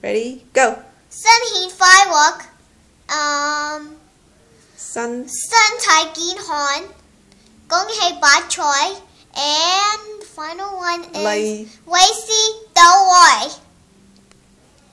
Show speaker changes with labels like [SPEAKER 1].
[SPEAKER 1] Ready? Go.
[SPEAKER 2] Sun heat firework.
[SPEAKER 1] Sun.
[SPEAKER 2] Sun Thai Keen Horn. Gong Hei Bát Choi. And the final one is
[SPEAKER 1] Lay.
[SPEAKER 2] Wei Si Dao Wai.